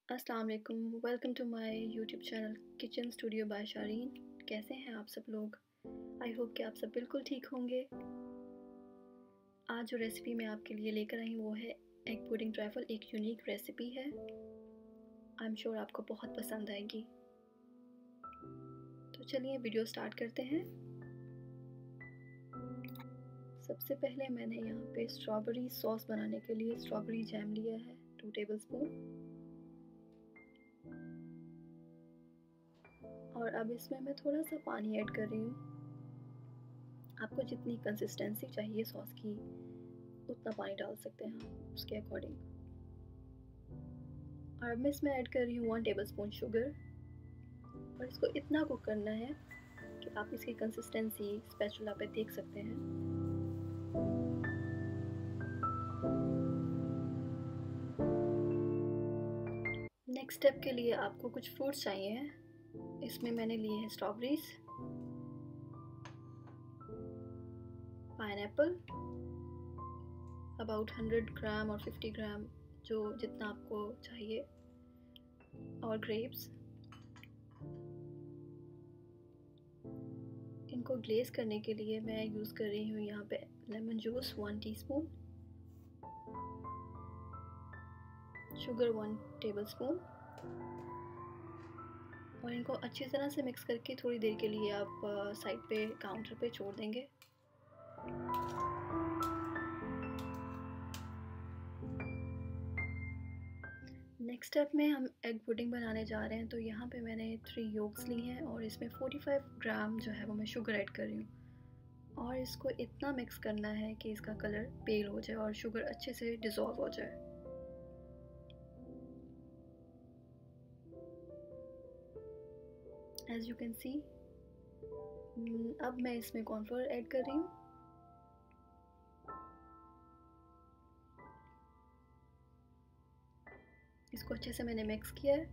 अस्सलाम वालेकुम, welcome to my YouTube channel kitchen studio by Shareen. कैसे हैं आप सब लोग? आई होप कि आप सब बिल्कुल ठीक होंगे। आज जो रेसिपी मैं आपके लिए लेकर आई हूँ वो है एग पुडिंग ट्राइफल। एक यूनिक रेसिपी है, आई एम श्योर आपको बहुत पसंद आएगी। तो चलिए वीडियो स्टार्ट करते हैं। सबसे पहले मैंने यहाँ पे स्ट्रॉबेरी सॉस बनाने के लिए स्ट्रॉबेरी जैम लिया है 2 टेबलस्पून। और अब इसमें मैं थोड़ा सा पानी ऐड कर रही हूँ। आपको जितनी कंसिस्टेंसी चाहिए सॉस की उतना पानी डाल सकते हैं आप उसके अकॉर्डिंग। और अब मैं इसमें ऐड कर रही हूँ 1 टेबलस्पून शुगर। और इसको इतना कुक करना है कि आप इसकी कंसिस्टेंसी स्पैचुला पे देख सकते हैं। नेक्स्ट स्टेप के लिए आपको कुछ फ्रूट्स चाहिए हैं। इसमें मैंने लिए हैं स्ट्रॉबेरीज, पाइनएप्पल अबाउट 100 ग्राम और 50 ग्राम जो जितना आपको चाहिए, और ग्रेप्स। इनको ग्लेज करने के लिए मैं यूज़ कर रही हूँ यहाँ पे lemon juice 1 teaspoon, sugar 1 tablespoon. और इनको अच्छी तरह से मिक्स करके थोड़ी देर के लिए आप साइड पे काउंटर पे छोड़ देंगे। नेक्स्ट स्टेप में हम एग पुडिंग बनाने जा रहे हैं। तो यहाँ पे मैंने 3 योग्स ली हैं और इसमें 45 ग्राम जो है वो मैं शुगर ऐड कर रही हूँ। और इसको इतना मिक्स करना है कि इसका कलर पेल हो जाए और शुगर अच्छे से डिज़ोल्व हो जाए। एज यू कैन सी, अब मैं इसमें कॉर्नफ्लोर ऐड कर रही हूँ। इसको अच्छे से मैंने मिक्स किया है।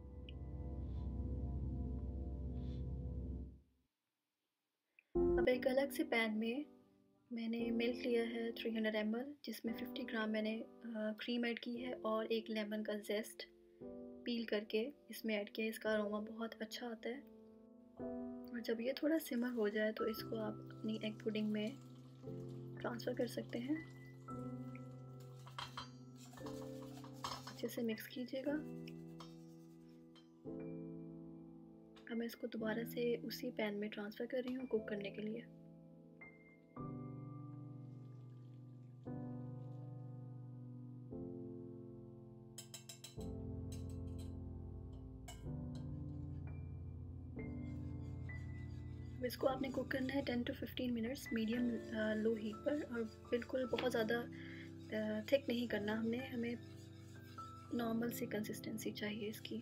अब एक अलग से पैन में मैंने मिल्क लिया है 300 ml, जिसमें 50 ग्राम मैंने क्रीम ऐड की है और एक लेमन का जेस्ट पील करके इसमें ऐड किया। इसका अरोमा बहुत अच्छा आता है। और जब ये थोड़ा सिमर हो जाए तो इसको आप अपनी एग पुडिंग में ट्रांसफ़र कर सकते हैं। अच्छे से मिक्स कीजिएगा। अब मैं इसको दोबारा से उसी पैन में ट्रांसफ़र कर रही हूँ कुक करने के लिए। अब इसको आपने कुक करना है 10 to 15 minutes medium low heat पर। और बिल्कुल बहुत ज़्यादा थिक नहीं करना हमें नॉर्मल सी कंसिस्टेंसी चाहिए इसकी।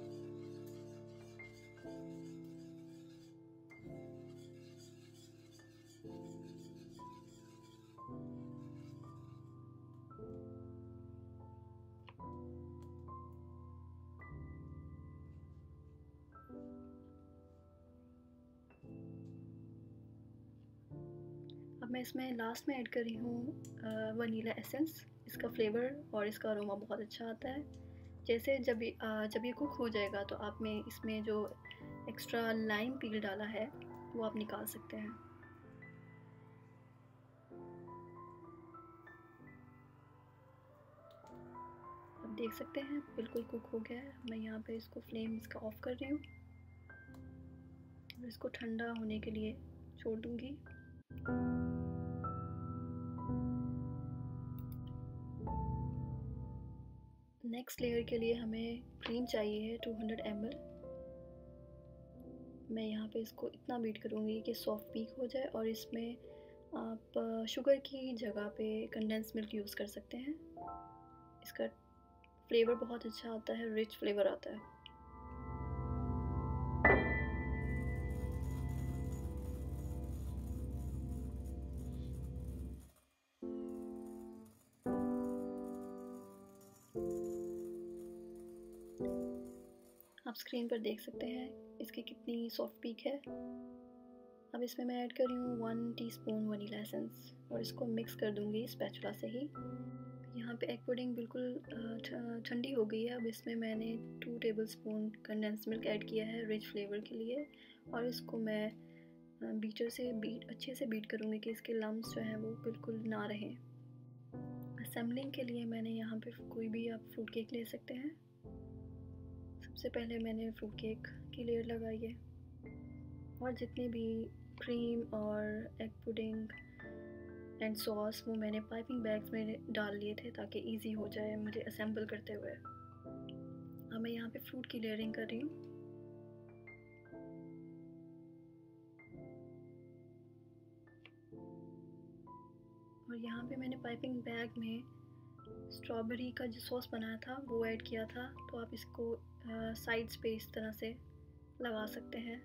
अब मैं इसमें लास्ट में ऐड कर रही हूँ वनीला एसेंस। इसका फ्लेवर और इसका अरोमा बहुत अच्छा आता है। जैसे जब ये कुक हो जाएगा तो आप में इसमें जो एक्स्ट्रा लाइम पील डाला है वो आप निकाल सकते हैं। आप देख सकते हैं बिल्कुल कुक हो गया है। मैं यहाँ पे इसको फ्लेम इसका ऑफ कर रही हूँ और इसको ठंडा होने के लिए छोड़ दूँगी। नेक्स्ट लेयर के लिए हमें क्रीम चाहिए है 200 ml। मैं यहाँ पे इसको इतना बीट करूँगी कि सॉफ्ट पीक हो जाए। और इसमें आप शुगर की जगह पे कंडेंस मिल्क यूज़ कर सकते हैं। इसका फ्लेवर बहुत अच्छा आता है, रिच फ्लेवर आता है। आप स्क्रीन पर देख सकते हैं इसकी कितनी सॉफ्ट पीक है। अब इसमें मैं ऐड कर रही हूँ 1 टीस्पून वनीला एसेंस और इसको मिक्स कर दूँगी स्पैचुला से ही। यहाँ पे एग पुडिंग बिल्कुल ठंडी हो गई है। अब इसमें मैंने 2 टेबलस्पून कंडेंस मिल्क ऐड किया है रिच फ्लेवर के लिए, और इसको मैं बीटर से अच्छे से बीट करूँगी कि इसके लम्स जो हैं वो बिल्कुल ना रहें। असेंबलिंग के लिए मैंने यहाँ पे कोई भी आप फ्रूट केक ले सकते हैं। सबसे पहले मैंने फ्रूट केक की लेयर लगाई है, और जितने भी क्रीम और एग पुडिंग एंड सॉस वो मैंने पाइपिंग बैग्स में डाल लिए थे ताकि इजी हो जाए मुझे असेंबल करते हुए। अब मैं यहाँ पे फ्रूट की लेयरिंग कर रही हूँ। और यहाँ पे मैंने पाइपिंग बैग में स्ट्रॉबेरी का जो सॉस बनाया था वो ऐड किया था, तो आप इसको साइड्स पे इस तरह से लगा सकते हैं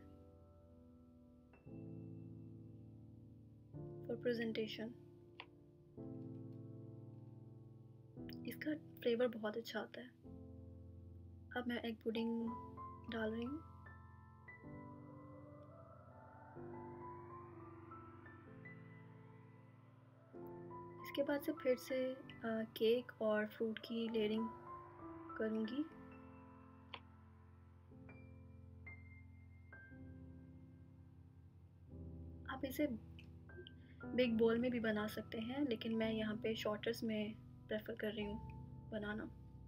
फॉर प्रेजेंटेशन। इसका फ्लेवर बहुत अच्छा आता है। अब मैं एग पुडिंग डाल रही हूँ। इसके बाद से फिर से केक और फ्रूट की लेयरिंग करूँगी। आप इसे बिग बोल में भी बना सकते हैं, लेकिन मैं यहाँ पे शॉर्टर्स में प्रेफर कर रही हूँ बनाना।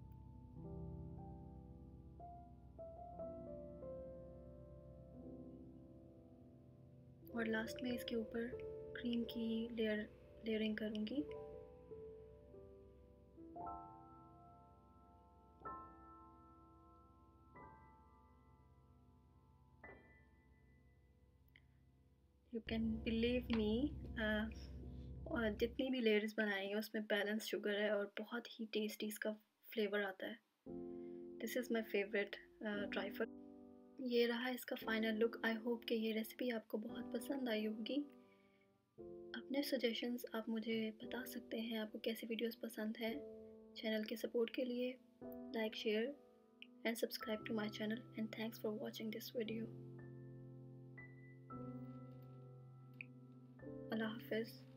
और लास्ट में इसके ऊपर क्रीम की लेयरिंग करूँगी। यू कैन बिलीव मी, और जितनी भी लेयर्स बनाई हैं उसमें बैलेंस शुगर है और बहुत ही टेस्टी इसका फ्लेवर आता है। This is my favourite trifle. ये रहा इसका फाइनल लुक। आई होप कि ये रेसिपी आपको बहुत पसंद आई होगी। अपने सजेशंस आप मुझे बता सकते हैं, आपको कैसी वीडियोस पसंद हैं। चैनल के सपोर्ट के लिए like, share and subscribe to my channel, and thanks for watching this video. अल्लाह हाफिज़।